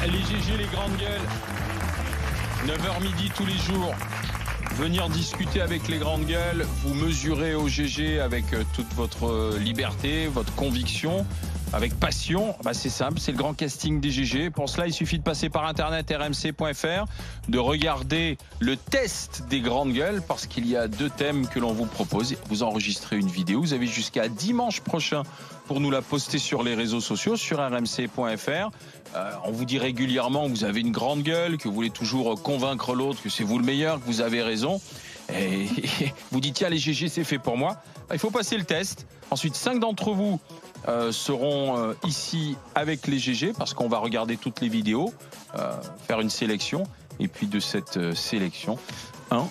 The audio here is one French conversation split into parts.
Les GG, les grandes gueules. 9h midi tous les jours. Venir discuter avec les grandes gueules, vous mesurez au GG avec toute votre liberté, votre conviction, avec passion. C'est simple, c'est le grand casting des GG. Pour cela, il suffit de passer par internet rmc.fr, de regarder le test des grandes gueules, parce qu'il y a 2 thèmes que l'on vous propose. Vous enregistrez une vidéo, vous avez jusqu'à dimanche prochain pour nous la poster sur les réseaux sociaux, sur rmc.fr. On vous dit régulièrement que vous avez une grande gueule, que vous voulez toujours convaincre l'autre, que c'est vous le meilleur, que vous avez raison. Et vous dites, tiens, les GG, c'est fait pour moi. Il faut passer le test. Ensuite, 5 d'entre vous seront ici avec les GG, parce qu'on va regarder toutes les vidéos, faire une sélection. Et puis de cette sélection, l'un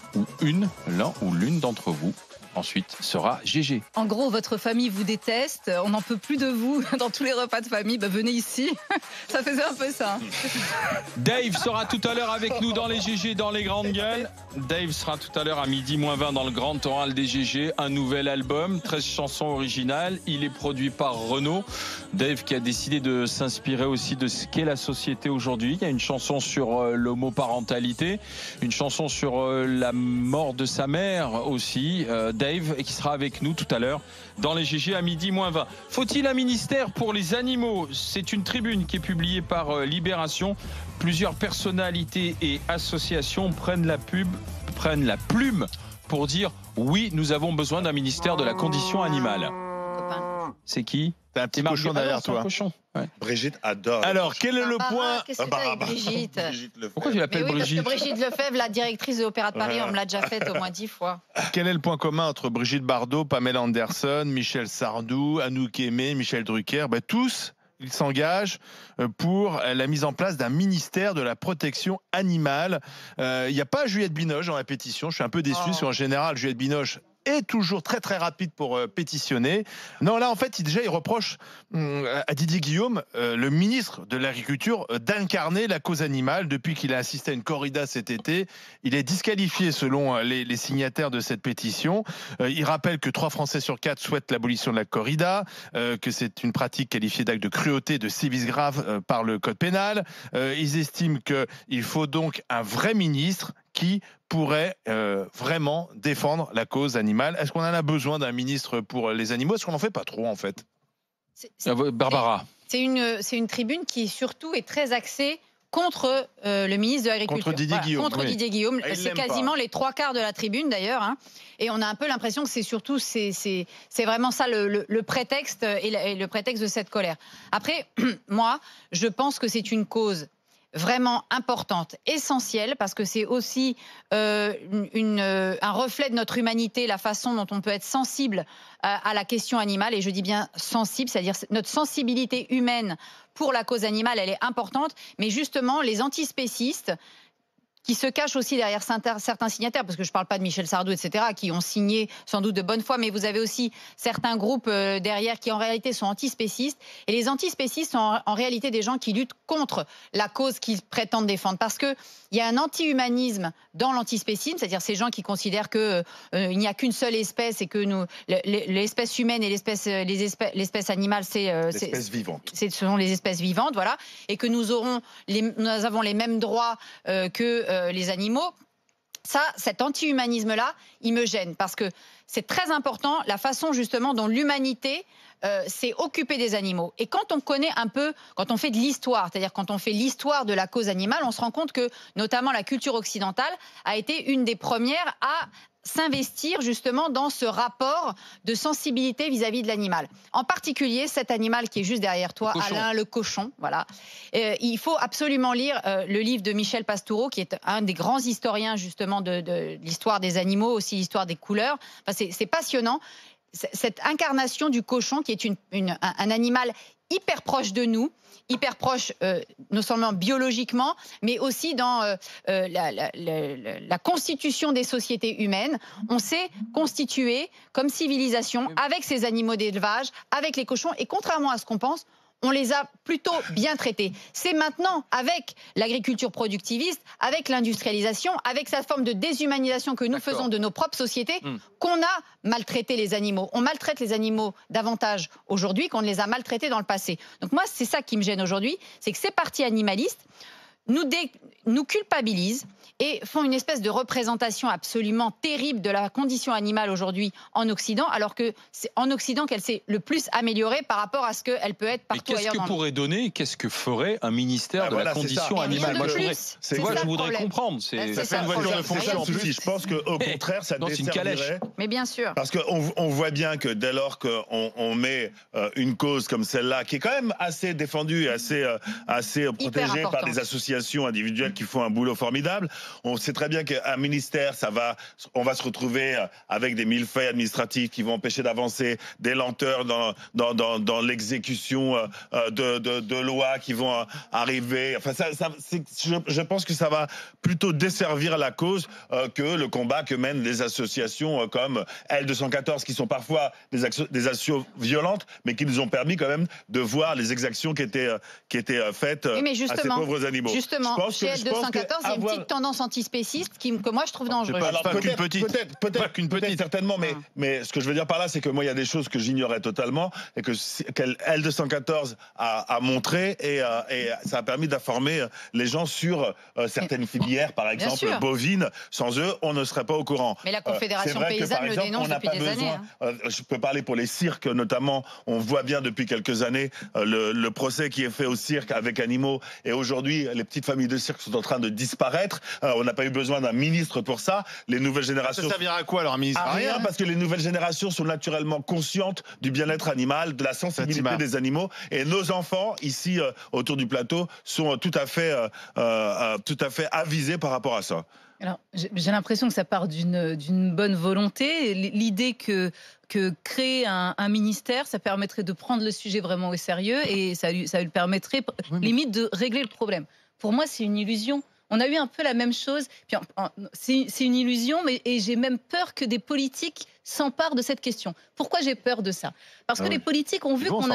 ou l'une d'entre vous ensuite sera GG. En gros, votre famille vous déteste, on n'en peut plus de vous dans tous les repas de famille, venez ici. Ça faisait un peu ça. Dave sera tout à l'heure avec nous dans les GG, dans les grandes gueules. Dave sera tout à l'heure à midi moins 20 dans le grand oral des GG. Un nouvel album, 13 chansons originales. Il est produit par Renaud. Dave qui a décidé de s'inspirer aussi de ce qu'est la société aujourd'hui. Il y a une chanson sur l'homoparentalité, une chanson sur la mort de sa mère aussi. Dave, qui sera avec nous tout à l'heure dans les GG à midi moins 20. Faut-il un ministère pour les animaux? C'est une tribune qui est publiée par Libération. Plusieurs personnalités et associations prennent la plume pour dire oui, nous avons besoin d'un ministère de la condition animale. C'est qui? T'as un petit cochon derrière toi. Cochon. Ouais. Brigitte adore. Alors, quel est le point? Qu'est-ce que t'as avec Brigitte? Pourquoi tu l'appelles Brigitte? Parce que Brigitte Lefebvre, la directrice de l'Opéra de Paris, on me l'a déjà faite au moins 10 fois. Quel est le point commun entre Brigitte Bardot, Pamela Anderson, Michel Sardou, Anouk Aimé, Michel Drucker? Tous, ils s'engagent pour la mise en place d'un ministère de la protection animale. Il n'y a pas Juliette Binoche dans la pétition. Je suis un peu déçu, parce qu'en général, Juliette Binoche est toujours très très rapide pour pétitionner. Non, là en fait, il reproche à Didier Guillaume, le ministre de l'Agriculture, d'incarner la cause animale. Depuis qu'il a assisté à une corrida cet été, il est disqualifié selon les signataires de cette pétition. Il rappelle que 3 Français sur 4 souhaitent l'abolition de la corrida, que c'est une pratique qualifiée d'acte de cruauté, de sévices graves par le code pénal. Ils estiment qu'il faut donc un vrai ministre qui pourrait vraiment défendre la cause animale. Est-ce qu'on en a besoin d'un ministre pour les animaux? Est-ce qu'on n'en fait pas trop, en fait? Barbara. C'est une tribune qui surtout est très axée contre le ministre de l'Agriculture. Contre Didier Guillaume. Contre Didier Guillaume. C'est quasiment les 3/4 de la tribune, d'ailleurs. Et on a un peu l'impression que c'est vraiment ça le prétexte et le prétexte de cette colère. Après, moi, je pense que c'est une cause vraiment importante, essentielle, parce que c'est aussi un reflet de notre humanité, la façon dont on peut être sensible à la question animale, et je dis bien sensible, c'est-à-dire notre sensibilité humaine pour la cause animale, elle est importante, mais justement, les antispécistes, qui se cachent aussi derrière certains signataires, parce que je ne parle pas de Michel Sardou, etc., qui ont signé sans doute de bonne foi, mais vous avez aussi certains groupes derrière qui en réalité sont antispécistes. Et les antispécistes sont en réalité des gens qui luttent contre la cause qu'ils prétendent défendre. Parce qu'il y a un anti-humanisme dans l'antispécisme, c'est-à-dire ces gens qui considèrent qu'il n'y a qu'une seule espèce et que l'espèce humaine et l'espèce animale, ce sont les espèces vivantes, voilà, et que nous avons les mêmes droits que les animaux. Cet anti-humanisme-là, il me gêne, parce que c'est très important la façon justement dont l'humanité s'est occupée des animaux. Et quand on connaît un peu, quand on fait de l'histoire, c'est-à-dire quand on fait l'histoire de la cause animale, on se rend compte que notamment la culture occidentale a été une des premières à s'investir justement dans ce rapport de sensibilité vis-à-vis de l'animal. En particulier, cet animal qui est juste derrière toi, Alain, le cochon. Voilà. Il faut absolument lire le livre de Michel Pastoureau, qui est un des grands historiens justement de l'histoire des animaux, aussi l'histoire des couleurs. Enfin, c'est passionnant. Cette incarnation du cochon, qui est un animal hyper proche de nous, hyper proche non seulement biologiquement, mais aussi dans la constitution des sociétés humaines. On s'est constitué comme civilisation avec ces animaux d'élevage, avec les cochons, et contrairement à ce qu'on pense, on les a plutôt bien traités. C'est maintenant, avec l'agriculture productiviste, avec l'industrialisation, avec cette forme de déshumanisation que nous faisons de nos propres sociétés, qu'on a maltraité les animaux. On maltraite les animaux davantage aujourd'hui qu'on ne les a maltraités dans le passé. Donc moi, c'est ça qui me gêne aujourd'hui, c'est que ces partis animalistes nous culpabilisent et font une espèce de représentation absolument terrible de la condition animale aujourd'hui en Occident, alors que c'est en Occident qu'elle s'est le plus améliorée par rapport à ce qu'elle peut être partout ailleurs. Qu'est-ce que pourrait donner, qu'est-ce que ferait un ministère de la condition animale? Moi, je voudrais comprendre. Ça fait une voiture de fonction. Je pense qu'au contraire, ça desservirait. Mais bien sûr. Parce qu'on voit bien que dès lors qu'on met une cause comme celle-là, qui est quand même assez défendue et assez protégée par des associations individuelles qui font un boulot formidable, on sait très bien qu'un ministère, on va se retrouver avec des millefeuilles administratifs qui vont empêcher d'avancer, des lenteurs dans l'exécution de lois qui vont arriver. Enfin, je pense que ça va plutôt desservir la cause que le combat que mènent les associations comme L214, qui sont parfois des actions violentes, mais qui nous ont permis quand même de voir les exactions qui étaient faites à ces pauvres animaux. Justement, chez L214, il y a une petite tendance antispéciste que moi je trouve dangereuse. Peut-être certainement, mais ce que je veux dire par là, c'est que moi il y a des choses que j'ignorais totalement et que L214 a montré et ça a permis d'informer les gens sur certaines filières, par exemple bovines. Sans eux, on ne serait pas au courant. Mais la Confédération paysanne le dénonce depuis des années. Je peux parler pour les cirques notamment. On voit bien depuis quelques années le procès qui est fait au cirque avec animaux, et aujourd'hui les petites familles de cirque sont en train de disparaître. On n'a pas eu besoin d'un ministre pour ça. Les nouvelles générations... Ça servira à quoi alors, un ministre? À rien, parce que les nouvelles générations sont naturellement conscientes du bien-être animal, de la sensibilité des animaux, et nos enfants ici autour du plateau sont tout à fait avisés par rapport à ça. Alors, j'ai l'impression que ça part d'une bonne volonté. L'idée que créer un ministère, ça permettrait de prendre le sujet vraiment au sérieux et ça lui permettrait limite de régler le problème. Pour moi, c'est une illusion. On a eu un peu la même chose. C'est une illusion, et j'ai même peur que des politiques s'emparent de cette question. Pourquoi j'ai peur de ça? Parce que les politiques ont vu qu'on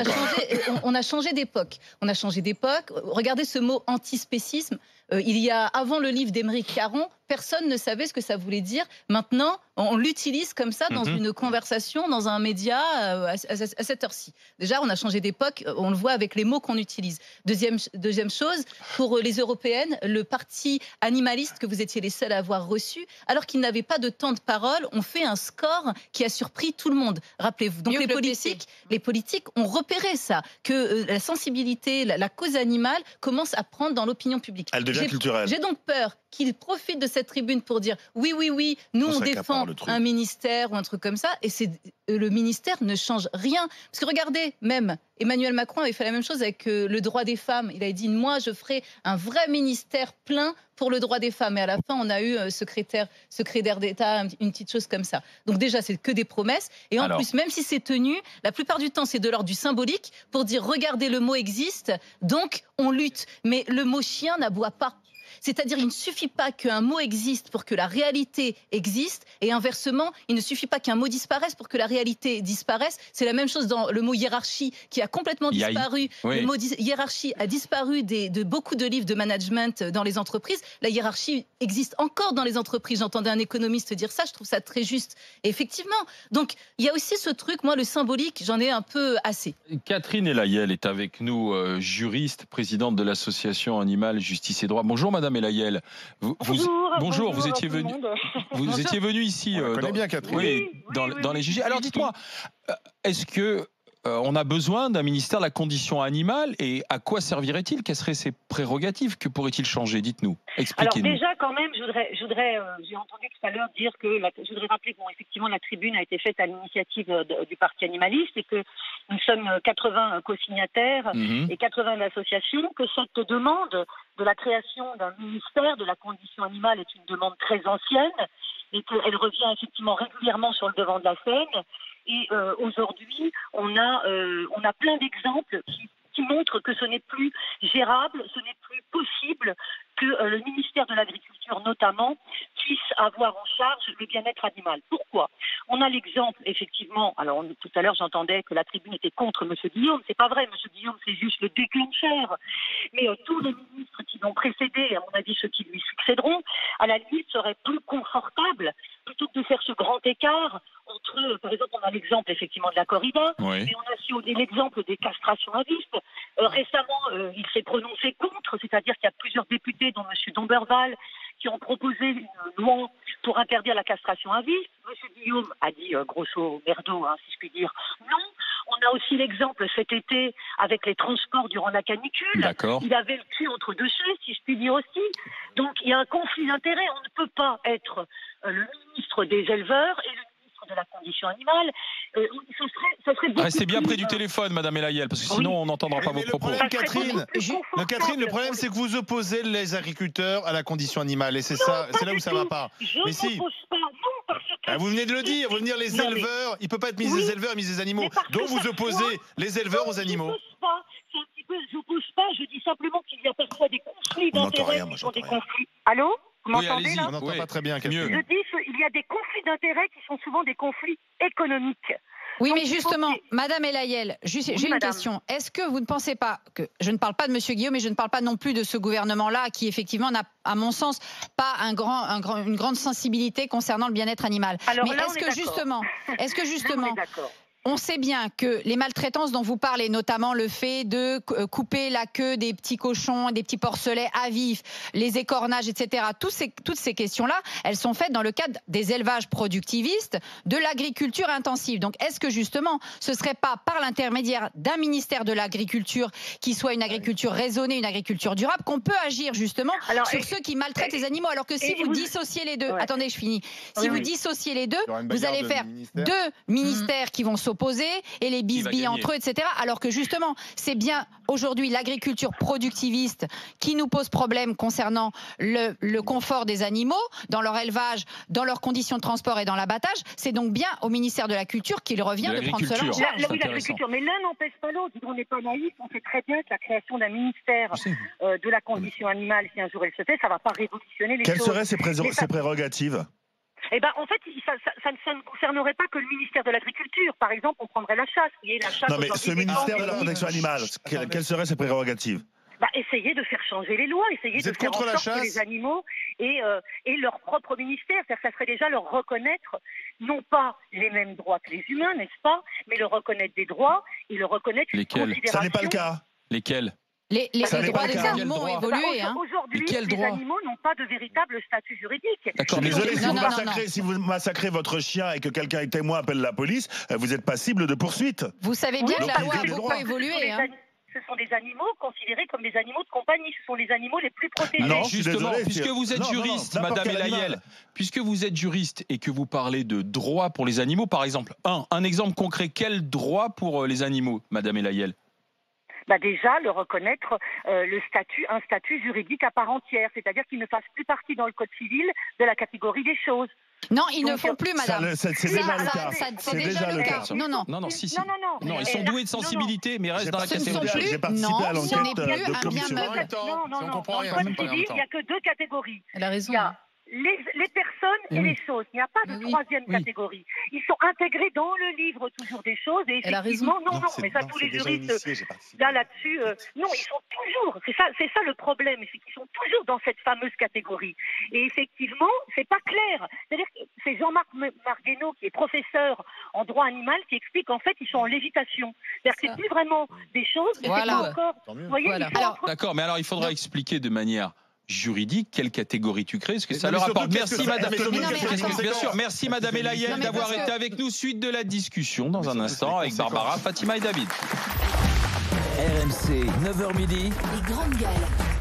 a changé d'époque. On a changé d'époque. Regardez ce mot antispécisme. Il y a, avant le livre d'Émeric Caron, personne ne savait ce que ça voulait dire. Maintenant, on l'utilise comme ça dans une conversation, dans un média, à cette heure-ci. Déjà, on a changé d'époque, on le voit avec les mots qu'on utilise. Deuxième chose, pour les Européennes, le parti animaliste que vous étiez les seuls à avoir reçu, alors qu'ils n'avaient pas de temps de parole, ont fait un score qui a surpris tout le monde. Rappelez-vous. Donc les politiques ont repéré ça, que la sensibilité, la cause animale commence à prendre dans l'opinion publique. Elle devient culturelle. J'ai donc peur qu'ils profitent de cette tribune pour dire oui, nous on défend un ministère ou un truc comme ça, et le ministère ne change rien. Parce que regardez, même Emmanuel Macron avait fait la même chose avec le droit des femmes. Il avait dit, moi je ferai un vrai ministère plein pour le droit des femmes. Et à la fin, on a eu secrétaire d'État, une petite chose comme ça. Donc déjà, c'est que des promesses. Et en plus, même si c'est tenu, la plupart du temps, c'est de l'ordre du symbolique pour dire, regardez, le mot existe, donc on lutte. Mais le mot chien n'aboie pas. C'est-à-dire, il ne suffit pas qu'un mot existe pour que la réalité existe, et inversement, il ne suffit pas qu'un mot disparaisse pour que la réalité disparaisse. C'est la même chose dans le mot hiérarchie, qui a complètement disparu. Le mot hiérarchie a disparu de beaucoup de livres de management dans les entreprises. La hiérarchie existe encore dans les entreprises. J'entendais un économiste dire ça, je trouve ça très juste. Et effectivement, donc il y a aussi ce truc, moi, le symbolique, j'en ai un peu assez. Catherine Elayel est avec nous, juriste, présidente de l'association Animal, Justice et Droit. Bonjour Madame Elayel. Bonjour, vous étiez venu ici dans les JG. Alors dites-moi, est-ce que on a besoin d'un ministère de la condition animale, et à quoi servirait-il? Quelles seraient ses prérogatives? Que pourrait-il changer? Dites-nous, expliquez-nous. Alors déjà, quand même, j'ai entendu tout à l'heure dire que, je voudrais rappeler que effectivement la tribune a été faite à l'initiative du parti animaliste, et que nous sommes 80 co-signataires et 80 associations, que cette demande de la création d'un ministère de la condition animale est une demande très ancienne, et qu'elle revient effectivement régulièrement sur le devant de la scène. Et aujourd'hui, on a plein d'exemples qui montrent que ce n'est plus gérable, ce n'est plus possible que le ministère de l'Agriculture notamment puisse avoir en charge le bien-être animal. Pourquoi? On a l'exemple, effectivement, alors tout à l'heure j'entendais que la tribune était contre M. Guillaume, c'est pas vrai, M. Guillaume c'est juste le déclencheur, mais tous les ministres qui l'ont précédé, et à mon avis ceux qui lui succéderont, à la limite seraient plus confortables, plutôt que de faire ce grand écart entre, par exemple, on a l'exemple effectivement de la corrida, oui. mais on a aussi l'exemple des castrations à vif. Récemment, il s'est prononcé contre, c'est-à-dire qu'il y a plusieurs députés, dont M. Domberval, qui ont proposé une loi pour interdire la castration à vif. M. Guillaume a dit grosso merdo, si je puis dire, non. On a aussi l'exemple cet été avec les transports durant la canicule. D'accord. Il avait le cul entre deux chaises, si je puis dire aussi. Donc il y a un conflit d'intérêts. On ne peut pas être le ministre des éleveurs et le ministre de la condition animale. Ça serait Restez bien près du téléphone, Madame Elayel, parce que sinon on n'entendra pas vos propos. Le problème, Catherine, le problème c'est que vous opposez les agriculteurs à la condition animale, et c'est ça, c'est là où ça va pas. Mais si. Pas, non, parce que vous venez de le dire, vous venez de dire les éleveurs, il peut pas être mis des éleveurs, mis des animaux. Donc vous opposez les éleveurs aux animaux. Je n'oppose pas, je dis simplement qu'il y a parfois des conflits d'intérêts qui sont des conflits. Allô? Vous m'entendez là? On n'entend pas très bien. Je dis qu'il y a des conflits d'intérêts qui sont souvent des conflits économiques. Oui, donc, mais justement, Madame Elayel, j'ai une question. Est-ce que vous ne pensez pas que, je ne parle pas de Monsieur Guillaume, mais je ne parle pas non plus de ce gouvernement-là, qui effectivement n'a, à mon sens, pas une grande sensibilité concernant le bien-être animal. Alors, mais est-ce que justement, on sait bien que les maltraitances dont vous parlez, notamment le fait de couper la queue des petits cochons, des petits porcelets à vif, les écornages, etc., toutes ces questions-là, elles sont faites dans le cadre des élevages productivistes, de l'agriculture intensive. Donc, est-ce que justement, ce ne serait pas par l'intermédiaire d'un ministère de l'agriculture qui soit une agriculture raisonnée, une agriculture durable, qu'on peut agir justement sur ceux qui maltraitent les animaux? Alors que si vous dissociez les deux, attendez, je finis. Si vous dissociez les deux, vous allez faire deux ministères qui vont s'opposer et les bisbilles entre eux, etc. Alors que justement, c'est bien aujourd'hui l'agriculture productiviste qui nous pose problème concernant le confort des animaux, dans leur élevage, dans leurs conditions de transport et dans l'abattage. C'est donc bien au ministère de la Culture qu'il revient de prendre cela en charge. Oui, l'agriculture, mais l'un n'empêche pas l'autre. On n'est pas naïf, on sait très bien que la création d'un ministère de la condition animale, si un jour elle se fait, ça ne va pas révolutionner les choses. Quelles seraient ses prérogatives? Eh ben, en fait, ça ne concernerait pas que le ministère de l'Agriculture. Par exemple, on prendrait la chasse. Non, mais ce ministère de la protection animale, quelles seraient ses prérogatives? Essayer de faire changer les lois, essayer de faire en sorte que les animaux aient leur propre ministère. C'est-à-dire que ça serait déjà leur reconnaître, non pas les mêmes droits que les humains, n'est-ce pas, mais leur reconnaître des droits et leur reconnaître une considération. Ça n'est pas le cas. Lesquels? Les droits des animaux ont évolué. Aujourd'hui, les animaux n'ont pas de véritable statut juridique. Je suis désolé, si vous massacrez votre chien et que quelqu'un est témoin appelle la police, vous êtes passible de poursuite. Vous savez bien que la loi a beaucoup évolué. Ce sont des animaux considérés comme des animaux de compagnie. Ce sont les animaux les plus protégés. Non, justement, puisque vous êtes juriste, Madame Elayel, puisque vous êtes juriste et que vous parlez de droits pour les animaux, par exemple, un exemple concret, quel droit pour les animaux, Madame Elayel? Déjà, le reconnaître un statut juridique à part entière, c'est-à-dire qu'il ne fasse plus partie dans le Code civil de la catégorie des choses. Non, ils ne font plus, madame. C'est déjà le cas. C'est déjà le cas. Non, ils sont doués de sensibilité, mais restent dans la catégorie. J'ai participé à l'enquête de commission. Non, dans le Code civil, il n'y a que deux catégories. Elle a raison. Il y a les personnes et les choses. Il n'y a pas de troisième catégorie. Ils sont intégrés dans le livre toujours des choses. Et effectivement, non, mais ça, tous les juristes là-dessus, non, ils sont toujours. C'est ça le problème, c'est qu'ils sont toujours dans cette fameuse catégorie. Et effectivement, c'est pas clair. C'est-à-dire que c'est Jean-Marc Marguenot, qui est professeur en droit animal, qui explique qu'en fait, ils sont en lévitation. C'est-à-dire que c'est plus vraiment des choses, mais c'est pas encore. Vous voyez, d'accord, mais alors il faudra expliquer de manière juridique, quelle catégorie tu crées, est-ce que ça leur apporte? Merci Madame. Bien sûr, merci Madame Elayel d'avoir été avec nous. Suite de la discussion dans un instant avec Barbara, Fatima et David. RMC, 9h midi. Les grandes gueules.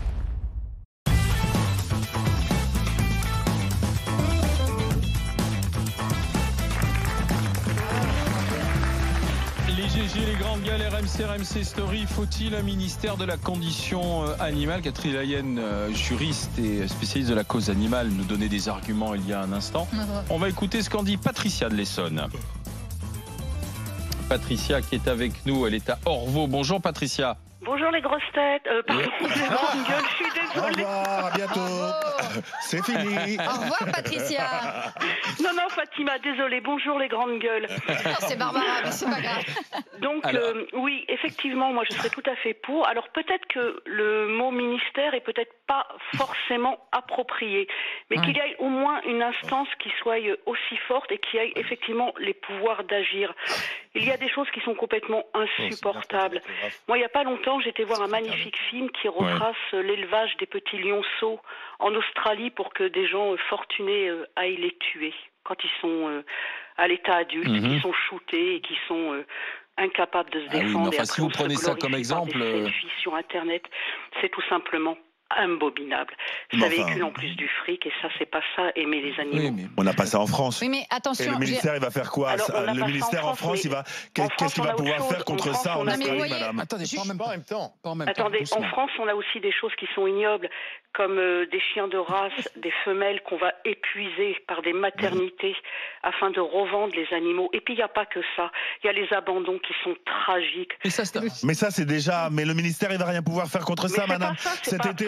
Les grandes gueules, RMC Story. Faut-il un ministère de la condition animale? Catherine Elayel, juriste et spécialiste de la cause animale, nous donnait des arguments il y a un instant. On va écouter ce qu'en dit Patricia de l'Essonne. Patricia qui est avec nous, elle est à Orvaux. Bonjour Patricia. Bonjour les grosses têtes. Pardon, les grandes gueules, je suis désolée. Au revoir, à bientôt. C'est fini. Au revoir, Patricia. Non, Fatima, désolée. Bonjour les grandes gueules. C'est Barbara, mais c'est pas grave. Donc, oui, effectivement, moi je serais tout à fait pour. Alors peut-être que le mot ministère est peut-être pas forcément approprié, mais qu'il y ait au moins une instance qui soit aussi forte et qui ait effectivement les pouvoirs d'agir. Il y a des choses qui sont complètement insupportables. Moi, il n'y a pas longtemps, j'étais voir un magnifique film qui retrace l'élevage des petits lionceaux en Australie pour que des gens fortunés aillent les tuer quand ils sont à l'état adulte, qui sont shootés et qui sont incapables de se défendre. Oui, enfin, si vous prenez ça comme exemple, sur Internet, c'est tout simplement imbobinable. Ça véhicule en plus du fric et ça, c'est pas ça, aimer les animaux. Oui, on n'a pas ça en France. Oui, mais attention. Et le ministère, il va faire quoi? Le ministère en France, qu'est-ce qu'il va pouvoir faire contre ça en Australie, madame? Attendez, pas en même temps. Attendez, en France, on a aussi des choses qui sont ignobles, comme des chiens de race, des femelles qu'on va épuiser par des maternités afin de revendre les animaux. Et puis, il n'y a pas que ça. Il y a les abandons qui sont tragiques. Mais ça, c'est déjà... Mais le ministère, il va rien pouvoir faire contre ça, madame. Cet été,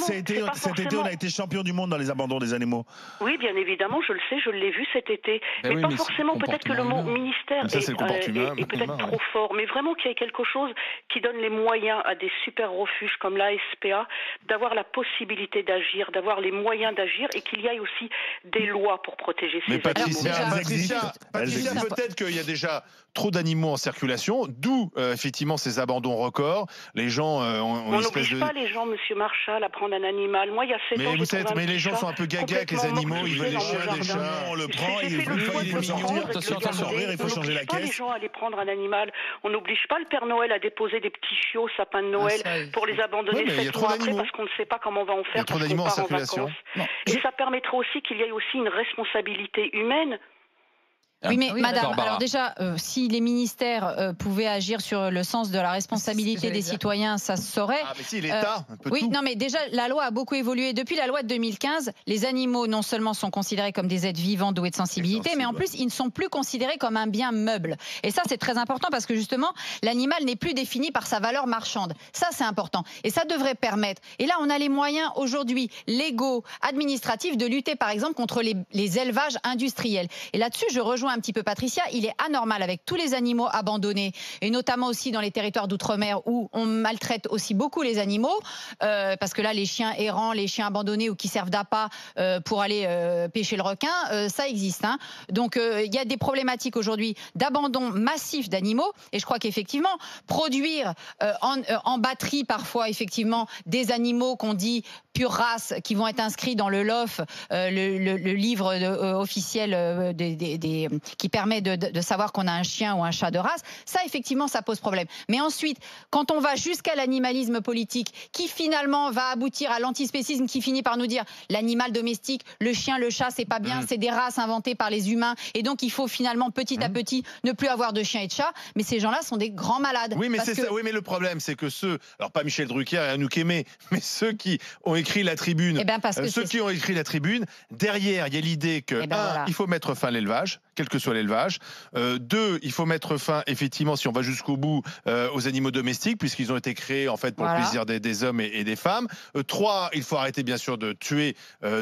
on a été champion du monde dans les abandons des animaux. Oui, bien évidemment, je le sais, je l'ai vu cet été. Mais pas forcément, peut-être que le mot ministère est peut-être trop fort, mais vraiment qu'il y ait quelque chose qui donne les moyens à des super refuges comme la SPA d'avoir la possibilité d'agir, d'avoir les moyens d'agir et qu'il y ait aussi des lois pour protéger ces animaux. Patricia, peut-être qu'il y a déjà trop d'animaux en circulation, d'où effectivement ces abandons records. Les gens ont on n'oblige pas les gens, monsieur Marchal, à prendre un animal. Moi, il y a 7 ans, mais les gens sont un peu gaga avec les animaux, ils veulent les chiens, des chats. On le prend, il faut changer la caisse. On n'oblige pas les gens à aller prendre un animal. On n'oblige pas le Père Noël à déposer des petits chiots, sapins de Noël, pour les abandonner 7 mois après parce qu'on ne sait pas comment on va en faire, parce qu'on part en vacances. Et ça permettra aussi qu'il y ait aussi une responsabilité humaine. Oui, mais madame, alors déjà, si les ministères pouvaient agir sur le sens de la responsabilité des citoyens, ça se saurait. Ah, mais si, l'État, un peu tout. Non, mais déjà, la loi a beaucoup évolué. Depuis la loi de 2015, les animaux, non seulement sont considérés comme des êtres vivants doués de sensibilité, mais en plus, ils ne sont plus considérés comme un bien meuble. Et ça, c'est très important parce que justement, l'animal n'est plus défini par sa valeur marchande. Ça, c'est important. Et ça devrait permettre. Et là, on a les moyens aujourd'hui, légaux, administratifs, de lutter, par exemple, contre les élevages industriels. Et là-dessus, je rejoins un petit peu Patricia, il est anormal avec tous les animaux abandonnés et notamment aussi dans les territoires d'outre-mer où on maltraite aussi beaucoup les animaux parce que là les chiens errants, les chiens abandonnés ou qui servent d'appât pour aller pêcher le requin, ça existe. Hein. Donc il y a des problématiques aujourd'hui d'abandon massif d'animaux et je crois qu'effectivement produire en batterie parfois effectivement des animaux qu'on dit pure race qui vont être inscrits dans le LOF, le livre officiel qui permet de savoir qu'on a un chien ou un chat de race, ça effectivement ça pose problème. Mais ensuite, quand on va jusqu'à l'animalisme politique qui finalement va aboutir à l'antispécisme qui finit par nous dire l'animal domestique, le chien, le chat c'est pas bien, c'est des races inventées par les humains et donc il faut finalement petit à petit ne plus avoir de chiens et de chats, mais ces gens-là sont des grands malades. Oui mais c'est ça, oui mais le problème c'est que alors pas Michel Drucker et Anouk Aimée, mais ceux qui ont écrit la tribune, qui ont écrit la tribune, derrière il y a l'idée que il faut mettre fin à l'élevage, quel que soit l'élevage. 2, il faut mettre fin, effectivement, si on va jusqu'au bout, aux animaux domestiques, puisqu'ils ont été créés en fait pour le plaisir des hommes et des femmes. 3, il faut arrêter bien sûr de tuer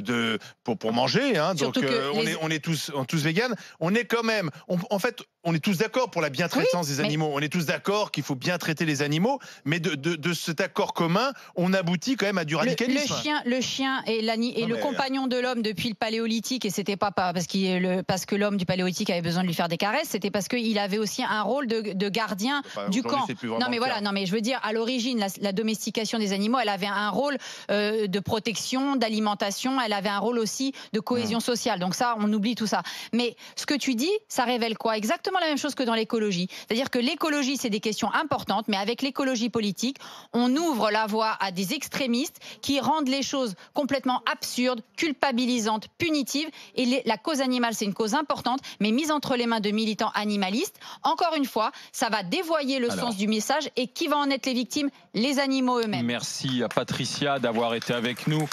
pour manger. Hein, donc on est tous véganes. On est quand même, en fait, on est tous d'accord pour la bientraitance des animaux. On est tous d'accord qu'il faut bien traiter les animaux, mais de cet accord commun, on aboutit quand même à du radicalisme. Le chien est le compagnon de l'homme depuis le Paléolithique, et c'était pas parce que l'homme du Paléolithique avait besoin de lui faire des caresses, c'était parce qu'il avait aussi un rôle de gardien du camp. Non mais je veux dire, à l'origine, la domestication des animaux, elle avait un rôle de protection, d'alimentation, elle avait un rôle aussi de cohésion sociale. Donc ça, on oublie tout ça. Mais ce que tu dis, ça révèle quoi? Exactement la même chose que dans l'écologie. C'est-à-dire que l'écologie, c'est des questions importantes, mais avec l'écologie politique, on ouvre la voie à des extrémistes qui rendent les choses complètement absurdes, culpabilisantes, punitives. Et la cause animale, c'est une cause importante, mais mise entre les mains de militants animalistes. Encore une fois, ça va dévoyer le sens du message. Et qui va en être les victimes? Les animaux eux-mêmes. Merci à Patricia d'avoir été avec nous.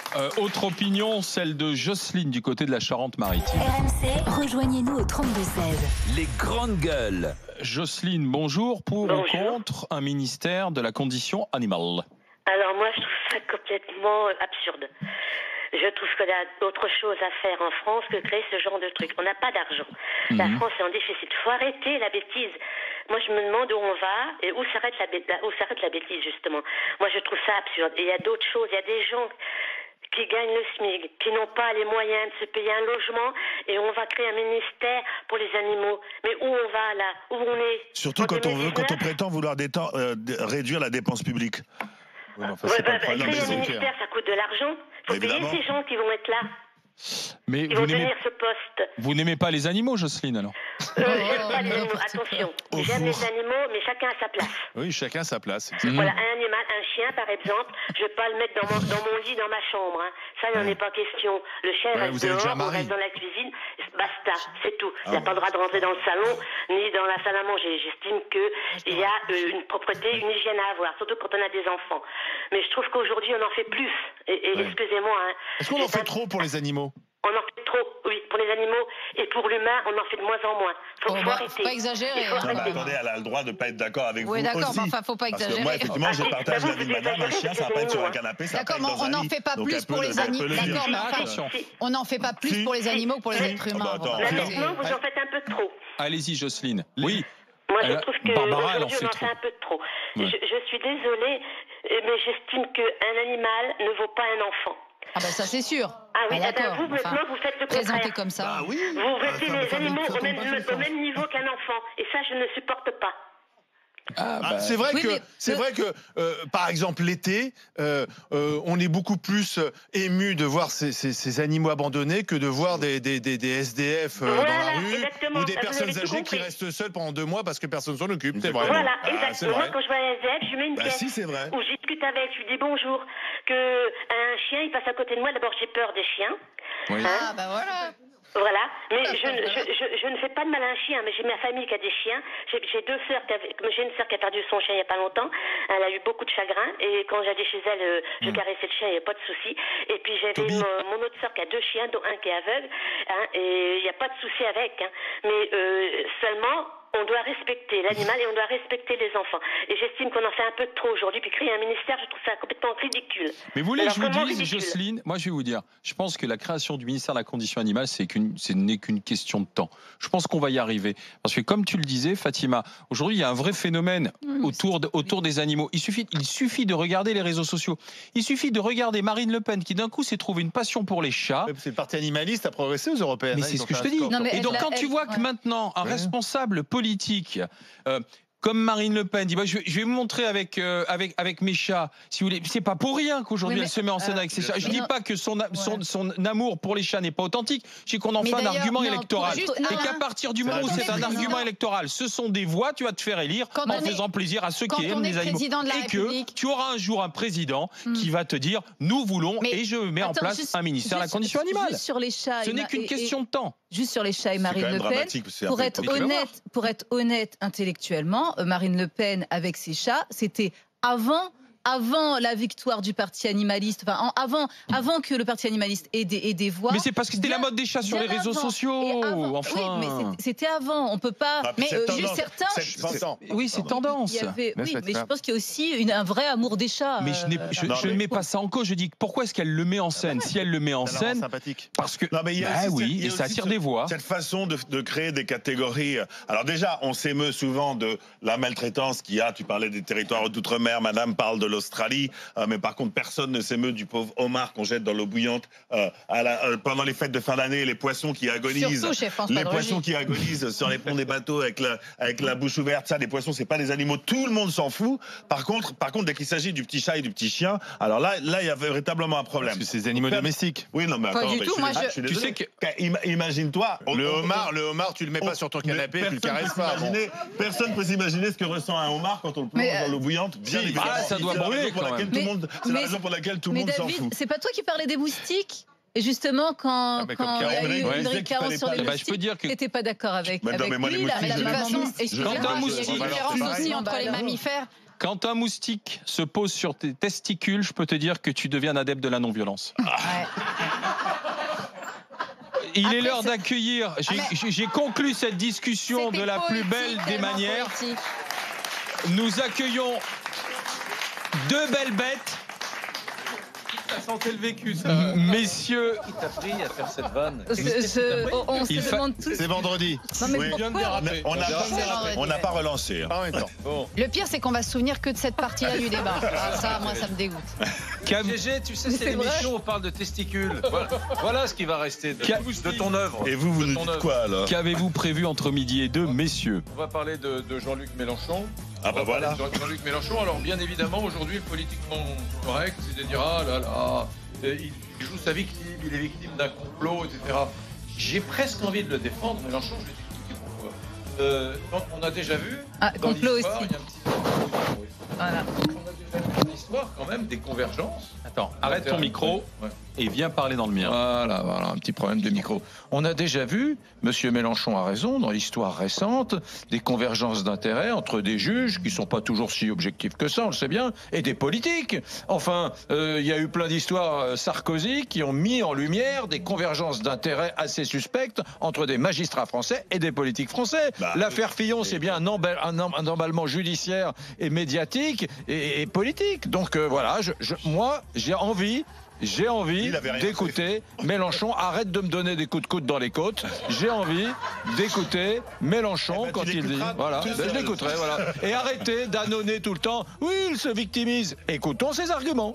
Autre opinion, celle de Jocelyne du côté de la Charente-Maritime. RMC, rejoignez-nous au 32-16. Les grandes gueules. Jocelyne, bonjour. Pour ou contre un ministère de la condition animale? Alors moi, je trouve ça complètement absurde. Je trouve qu'il y a autre chose à faire en France que créer ce genre de truc. On n'a pas d'argent. La France est en déficit. Il faut arrêter la bêtise. Moi, je me demande où on va et où s'arrête la bêtise, justement. Moi, je trouve ça absurde. Et il y a d'autres choses. Il y a des gens qui gagnent le SMIC, qui n'ont pas les moyens de se payer un logement, et on va créer un ministère pour les animaux. Mais où on va, là? Où on est? Surtout quand on prétend vouloir réduire la dépense publique. Oui, créer un ministère, ça coûte de l'argent. Il faut payer ces gens qui vont être là. Mais ils vont tenir ce poste. Vous n'aimez pas les animaux, Jocelyne, alors? J'aime pas les animaux, attention. J'aime les animaux, mais chacun à sa place. Oui, chacun à sa place. Voilà, un animal, un chien, par exemple, je vais pas le mettre dans mon lit, dans ma chambre. Hein. Ça, il n'en est pas question. Le chien reste dehors, on reste dans la cuisine, basta, c'est tout. Il n'a pas le droit de rentrer dans le salon, ni dans la salle à manger. J'estime qu'il y a une propreté, une hygiène à avoir, surtout quand on a des enfants. Mais je trouve qu'aujourd'hui, on en fait plus. Et excusez-moi. Hein, est-ce qu'on en fait trop pour les animaux? On en fait trop, oui, pour les animaux. Et pour l'humain, on en fait de moins en moins. Faut arrêter. Pas exagérer. Attendez, elle a le droit de ne pas être d'accord avec vous. Oui, d'accord, aussi. mais enfin, faut pas exagérer. Parce que moi, effectivement, je partage l'avis de madame. Un chien, ça va pas être sur un canapé, ça va pas être dans un lit. On n'en fait pas plus pour les animaux. D'accord, mais attention. On n'en fait pas plus pour les animaux que pour les êtres humains. Maintenant, vous en faites un peu trop. Allez-y, Jocelyne. Oui. Moi, je trouve que aujourd'hui, on en fait un peu trop. Je suis désolée, mais j'estime qu'un animal ne vaut pas un enfant. Ah ben ça c'est sûr. Ah oui, d'accord. Vous, maintenant, vous faites le contraire. Présenté comme ça. Ah oui. Vous mettez les animaux au même niveau qu'un enfant. Et ça, je ne supporte pas. C'est vrai que par exemple l'été, on est beaucoup plus ému de voir ces animaux abandonnés que de voir des SDF dans la rue ou des personnes âgées qui restent seules pendant 2 mois parce que personne s'en occupe. C'est vrai. Voilà, exactement. Moi, quand je vois un SDF, je lui mets une pièce. Si, c'est vrai. Ou je discute avec, je lui dis bonjour. Un chien, il passe à côté de moi. D'abord, j'ai peur des chiens. Oui. Ah bah voilà. Voilà, mais je ne fais pas de mal à un chien, mais j'ai ma famille qui a des chiens. J'ai 2 sœurs, j'ai une sœur qui a perdu son chien il n'y a pas longtemps. Elle a eu beaucoup de chagrin et quand j'allais chez elle, je caressais le chien, il n'y a pas de souci. Et puis j'avais mon autre sœur qui a 2 chiens, dont un qui est aveugle, hein, et il n'y a pas de souci avec. Hein. Mais seulement, on doit respecter l'animal et on doit respecter les enfants. Et j'estime qu'on en fait un peu trop aujourd'hui. Puis créer un ministère, je trouve ça complètement ridicule. Mais vous voulez que je vous dise, Jocelyne, moi je vais vous dire, je pense que la création du ministère de la condition animale, ce n'est qu'une question de temps. Je pense qu'on va y arriver. Parce que comme tu le disais, Fatima, aujourd'hui il y a un vrai phénomène autour des animaux. Il suffit de regarder les réseaux sociaux. Il suffit de regarder Marine Le Pen qui d'un coup s'est trouvé une passion pour les chats. C'est le parti animaliste à progresser aux européennes. Mais c'est ce que je te dis. Et donc quand tu vois que maintenant un responsable politique comme Marine Le Pen dit je vais vous montrer avec mes chats, si vous voulez, c'est pas pour rien qu'aujourd'hui elle se met en scène avec ses chats. Je dis pas que son amour pour les chats n'est pas authentique, je dis qu'on en fait un argument électoral et qu'à partir du moment où c'est un argument électoral, ce sont des voix, tu vas te faire élire en faisant plaisir à ceux qui aiment les animaux et que tu auras un jour un président qui va te dire nous voulons et je mets en place un ministère de la condition animale. Sur les chats, ce n'est qu'une question de temps. Juste sur les chats et Marine Le Pen, pour être honnête intellectuellement, Marine Le Pen avec ses chats, c'était avant la victoire du parti animaliste, enfin avant que le parti animaliste ait des voix. Mais c'est parce que c'était la mode des chats sur les réseaux sociaux. Enfin. Oui, mais c'était avant. On peut pas. Mais juste certains. Oui, c'est tendance. Mais je pense qu'il y a aussi un vrai amour des chats. Mais je ne mets pas ça en cause. Je dis pourquoi est-ce qu'elle le met en scène? Si elle le met en scène, parce que et ça attire des voix. Cette façon de créer des catégories. Alors déjà, on s'émeut souvent de la maltraitance qu'il y a. Tu parlais des territoires d'outre-mer. Madame parle de l'Australie, mais par contre personne ne s'émeut du pauvre homard qu'on jette dans l'eau bouillante pendant les fêtes de fin d'année, les poissons qui agonisent, poissons qui agonisent sur les ponts des bateaux avec la bouche ouverte. Ça, les poissons, c'est pas des animaux, tout le monde s'en fout. Par contre, dès qu'il s'agit du petit chat et du petit chien, alors là, il y a véritablement un problème. Parce que c'est des animaux domestiques. Oui, non, mais attends, je suis désolé. Tu sais que, imagine-toi, le homard, tu le mets pas sur ton canapé, tu le caresses pas. Personne peut s'imaginer ce que ressent un homard quand on le plonge dans l'eau bouillante. Bien évidemment, ça doit brûler. C'est la raison pour laquelle tout le monde s'en fout. C'est pas toi qui parlais des moustiques? Et justement, quand il y a eu une récurrence sur les moustiques, tu n'étais pas d'accord avec lui. Il y a une différence aussi entre les mammifères. Quand un moustique se pose sur tes testicules, je peux te dire que tu deviens un adepte de la non-violence. Ouais. Il est l'heure d'accueillir. J'ai conclu cette discussion de la plus belle des manières. Nous accueillons deux belles bêtes. Ça sentait le vécu, ça. Messieurs. Qui t'a pris à faire cette vanne? On se demande tous. C'est vendredi. Non, mais on n'a pas relancé. Bon. Le pire, c'est qu'on va se souvenir que de cette partie-là du débat. Ça, moi, ça me dégoûte. GG, tu sais, c'est l'émission où on parle de testicules. Voilà ce qui va rester de ton œuvre. Et vous nous dites quoi, alors? Qu'avez-vous prévu entre midi et 2, messieurs? On va parler de Jean-Luc Mélenchon. Ah bah voilà. Jean-Luc Mélenchon, alors bien évidemment, aujourd'hui, politiquement correct, c'est de dire, ah là là, il joue sa victime, il est victime d'un complot, etc. J'ai presque envie de le défendre, Mélenchon, je vais t'expliquer pourquoi. On a déjà vu, dans complot aussi. il y a un petit complot. Voilà. On a déjà vu dans l'histoire, quand même, des convergences. Attends, arrête ton micro et viens parler dans le mien. Voilà, un petit problème de micro. On a déjà vu, Monsieur Mélenchon a raison, dans l'histoire récente, des convergences d'intérêts entre des juges qui sont pas toujours si objectifs que ça, on le sait bien, et des politiques. Enfin, il y a eu plein d'histoires Sarkozy qui ont mis en lumière des convergences d'intérêts assez suspectes entre des magistrats français et des politiques français. L'affaire Fillon, c'est bien un emballement judiciaire et médiatique et politique. Donc voilà, moi, j'ai envie d'écouter Mélenchon. Arrête de me donner des coups de coude dans les côtes. J'ai envie d'écouter Mélenchon quand il dit. Voilà, je l'écouterai. Voilà. Et arrêtez d'annoncer tout le temps. Oui, il se victimise. Écoutons ses arguments.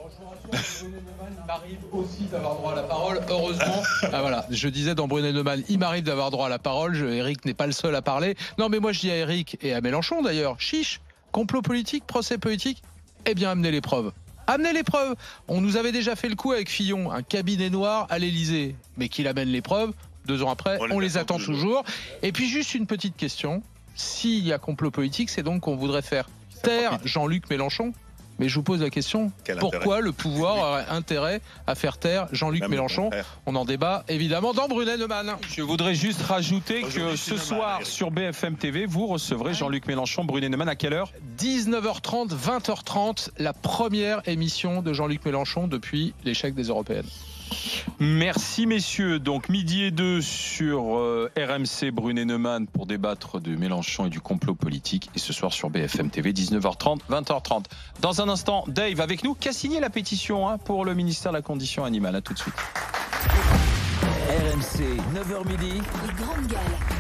Il m'arrive aussi d'avoir droit à la parole, heureusement. Voilà, je disais dans Brunet Neumann, il m'arrive d'avoir droit à la parole. Eric n'est pas le seul à parler. Non, mais moi je dis à Eric et à Mélenchon d'ailleurs, chiche, complot politique, procès politique. Eh bien, amenez les preuves. Amenez les preuves. On nous avait déjà fait le coup avec Fillon, un cabinet noir à l'Élysée. Mais qu'il amène les preuves, 2 ans après, on les attend toujours. Et puis juste une petite question. S'il y a complot politique, c'est donc qu'on voudrait faire taire Jean-Luc Mélenchon. Mais je vous pose la question, pourquoi le pouvoir aurait intérêt à faire taire Jean-Luc Mélenchon? On en débat évidemment dans Brunet Neumann. Je voudrais juste rajouter que ce soir sur BFM TV, vous recevrez Jean-Luc Mélenchon, Brunet Neumann à quelle heure? 19h30, 20h30, la première émission de Jean-Luc Mélenchon depuis l'échec des Européennes. Merci messieurs. Donc midi et 2 sur RMC Brunet Neumann pour débattre de Mélenchon et du complot politique. Et ce soir sur BFM TV 19h30, 20h30. Dans un instant, Dave avec nous qui a signé la pétition pour le ministère de la Condition Animale. À tout de suite. RMC 9h midi. Les grandes gueules.